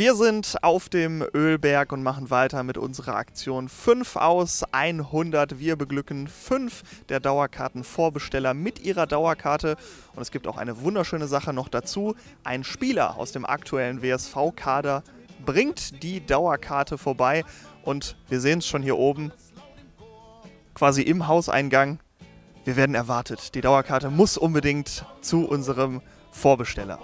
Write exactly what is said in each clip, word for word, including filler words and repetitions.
Wir sind auf dem Ölberg und machen weiter mit unserer Aktion fünf aus hundert. Wir beglücken fünf der Dauerkartenvorbesteller mit ihrer Dauerkarte. Und es gibt auch eine wunderschöne Sache noch dazu. Ein Spieler aus dem aktuellen W S V-Kader bringt die Dauerkarte vorbei. Und wir sehen es schon hier oben, quasi im Hauseingang. Wir werden erwartet. Die Dauerkarte muss unbedingt zu unserem Vorbesteller.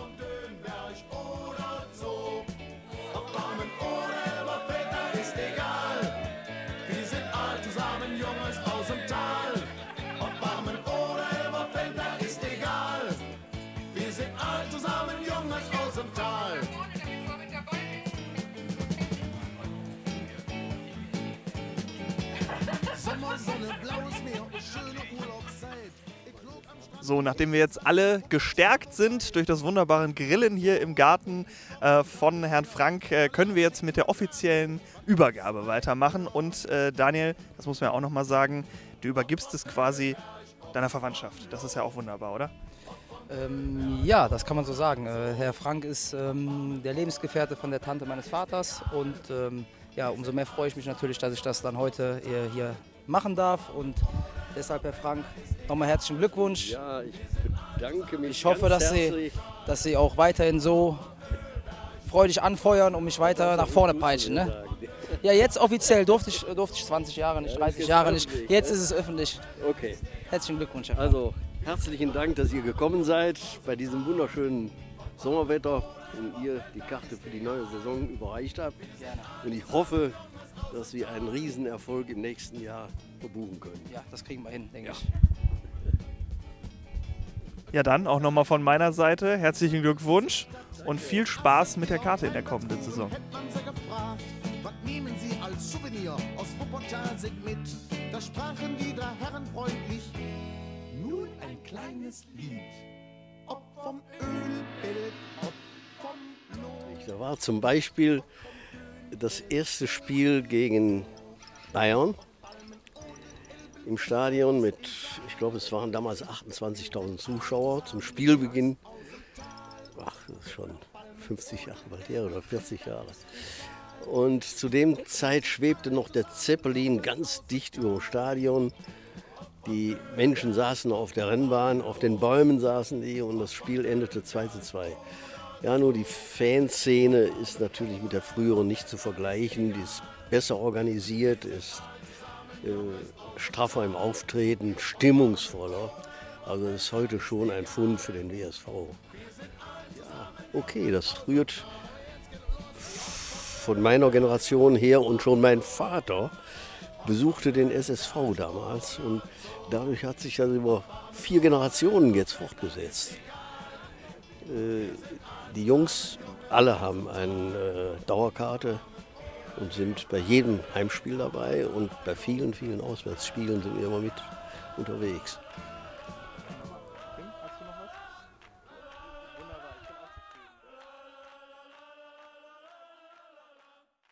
So, nachdem wir jetzt alle gestärkt sind durch das wunderbare Grillen hier im Garten äh, von Herrn Frank, äh, können wir jetzt mit der offiziellen Übergabe weitermachen. Und äh, Daniel, das muss man ja auch nochmal sagen, du übergibst es quasi deiner Verwandtschaft. Das ist ja auch wunderbar, oder? Ähm, ja, das kann man so sagen. Äh, Herr Frank ist ähm, der Lebensgefährte von der Tante meines Vaters. Und ähm, ja, umso mehr freue ich mich natürlich, dass ich das dann heute äh, hier machen darf. Und deshalb, Herr Frank, nochmal herzlichen Glückwunsch. Ja, ich bedanke mich. Ich hoffe, ganz dass Sie, herzlich. dass Sie auch weiterhin so freudig anfeuern und mich weiter nach vorne peitschen. Ne? Ja, jetzt offiziell durfte ich, durfte ich zwanzig Jahre nicht, dreißig Jahre nicht. Jetzt ist es öffentlich. Okay. Herzlichen Glückwunsch, Herr Frank. Also, herzlichen Dank, dass ihr gekommen seid bei diesem wunderschönen Sommerwetter und ihr die Karte für die neue Saison überreicht habt. Gerne. Und ich hoffe, dass wir einen Riesenerfolg im nächsten Jahr verbuchen können. Ja, das kriegen wir hin, denke Ja. ich. Ja, dann auch nochmal von meiner Seite herzlichen Glückwunsch und viel Spaß mit der Karte in der kommenden Saison. Was nehmen Sie als Souvenir aus Wuppertal mit? Da sprachen die drei Herren freundlich. Nun ein kleines Lied. Ob vom Ölbild, ob vom Lohn. Da war zum Beispiel das erste Spiel gegen Bayern im Stadion mit, ich glaube, es waren damals achtundzwanzigtausend Zuschauer zum Spielbeginn. Ach, das ist schon fünfzig Jahre bald her oder vierzig Jahre. Und zu dem Zeit schwebte noch der Zeppelin ganz dicht über dem Stadion. Die Menschen saßen auf der Rennbahn, auf den Bäumen saßen die und das Spiel endete zwei zu zwei. Ja, nur die Fanszene ist natürlich mit der früheren nicht zu vergleichen. Die ist besser organisiert, ist äh, straffer im Auftreten, stimmungsvoller. Also das ist heute schon ein Fund für den W S V. Ja, okay, das rührt von meiner Generation her und schon mein Vater besuchte den S S V damals und dadurch hat sich das über vier Generationen jetzt fortgesetzt. Äh, die Jungs, alle haben eine äh, Dauerkarte und sind bei jedem Heimspiel dabei und bei vielen, vielen Auswärtsspielen sind wir immer mit unterwegs.